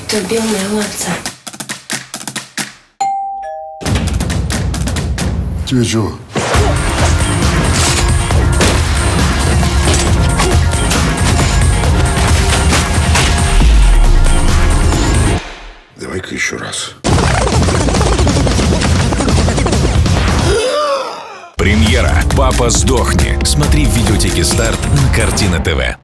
Ты убил моего отца. Тебе чего? Давай-ка еще раз. Премьера «Папа, сдохни». Смотри в видеотеке «Старт» на Картина ТВ.